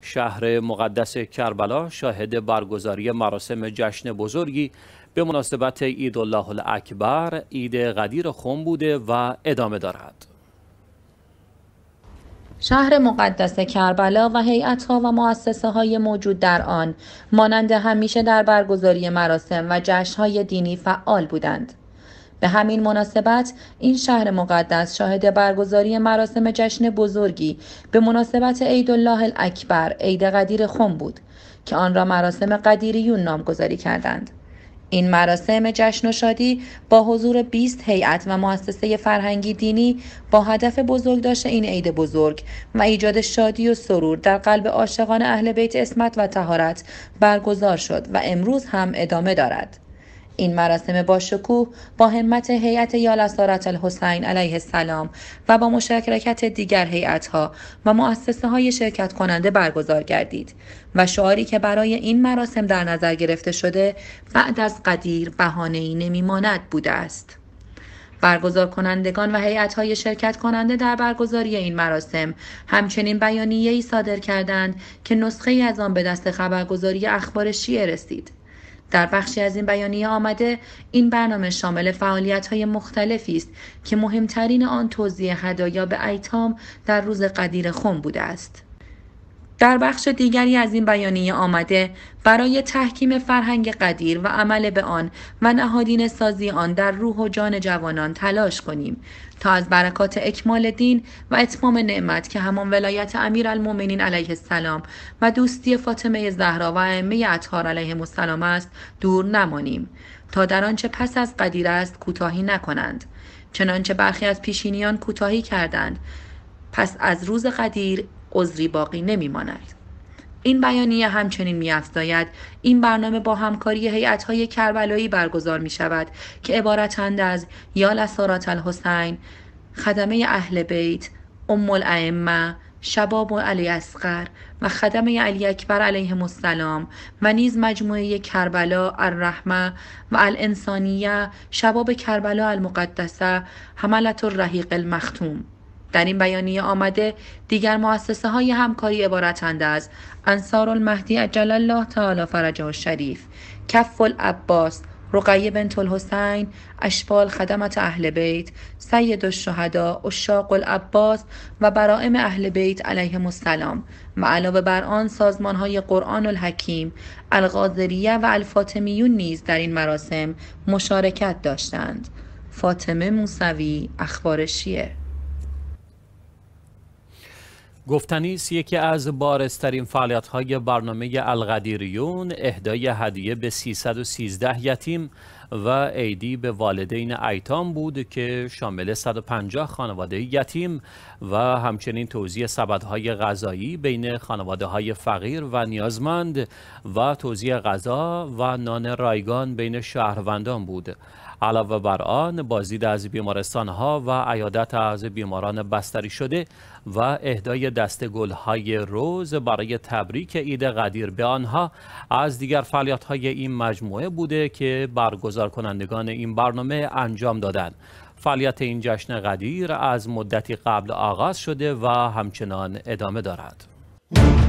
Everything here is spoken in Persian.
شهر مقدس کربلا شاهد برگزاری مراسم جشن بزرگی به مناسبت عید الله الاکبر، عید قدیر خم بوده و ادامه دارد. شهر مقدس کربلا و هیئت‌ها و مؤسسه‌های موجود در آن مانند همیشه در برگزاری مراسم و جشن‌های دینی فعال بودند. به همین مناسبت این شهر مقدس شاهد برگزاری مراسم جشن بزرگی به مناسبت عید الله الاکبر، عید قدیر خم بود که آن را مراسم قدیریون نامگذاری کردند. این مراسم جشن و شادی با حضور 20 هیئت و مؤسسه فرهنگی دینی با هدف بزرگداشت این عید بزرگ و ایجاد شادی و سرور در قلب عاشقان اهل بیت عصمت و طهارت برگزار شد و امروز هم ادامه دارد. این مراسم با شکوه با همت هیئت یالسارة الحسین علیه السلام و با مشارکت دیگر هیئت‌ها و مؤسسه‌های شرکت کننده برگزار گردید و شعاری که برای این مراسم در نظر گرفته شده بعد از قدیر بهانه‌ای نمی‌ماند بوده است. برگزار کنندگان و هیئت‌های شرکت کننده در برگزاری این مراسم همچنین بیانیه‌ای صادر کردند که نسخه‌ای از آن به دست خبرگزاری اخبار شیعه رسید. در بخشی از این بیانیه آمده این برنامه شامل فعالیت‌های مختلفی است که مهمترین آن توزیع هدایا به ایتام در روز قدیر خم بوده است. در بخش دیگری از این بیانیه آمده برای تحکیم فرهنگ قدیر و عمل به آن و نهادینه سازی آن در روح و جان جوانان تلاش کنیم تا از برکات اکمال دین و اتمام نعمت که همان ولایت امیرالمؤمنین علیه السلام و دوستی فاطمه زهرا و ائمه اطهار علیهم السلام است دور نمانیم تا در آنچه پس از قدیر است کوتاهی نکنند، چنانچه برخی از پیشینیان کوتاهی کردند. پس از روز قدیر عذری باقی نمی‌ماند. این بیانیه همچنین می‌افزاید این برنامه با همکاری هیئت‌های کربلایی برگزار می‌شود که عبارتند از یالسارة الحسین، خدمه اهل بیت، ام الائمه، شباب علی اصغر و خدمه علی اکبر علیهم السلام و نیز مجموعه کربلا الرحمه و الانسانیه، شباب کربلا المقدسه، حملة الرحیق المختوم. در این بیانیه آمده دیگر مؤسسه های همکاری عبارتند از انصار المهدی عجل الله تعالی فرجه الشریف، کف العباس، رقیه بنت الحسین، اشبال خدمت اهل بیت، سید الشهدا، عشاق العباس و برائم اهل بیت علیهم السلام و علاوه بر آن سازمان های قرآن الحکیم، القادریه و الفاطمیون نیز در این مراسم مشارکت داشتند. فاطمه موسوی، اخبار شیعه. گفتنی است یکی از بارزترین فعالیت‌های برنامه القدیریون اهدای هدیه به 313 یتیم و عیدی به والدین ایتام بود که شامل 150 خانواده یتیم و همچنین توزیع سبدهای غذایی بین خانواده‌های فقیر و نیازمند و توزیع غذا و نان رایگان بین شهروندان بود. علاوه بر آن بازدید از بیمارستان‌ها و عیادت از بیماران بستری شده و اهدای دسته گل‌های رز برای تبریک عید قدیر به آنها از دیگر فعالیت‌های این مجموعه بوده که برگزار کنندگان این برنامه انجام دادند. فعالیت این جشن قدیر از مدتی قبل آغاز شده و همچنان ادامه دارد.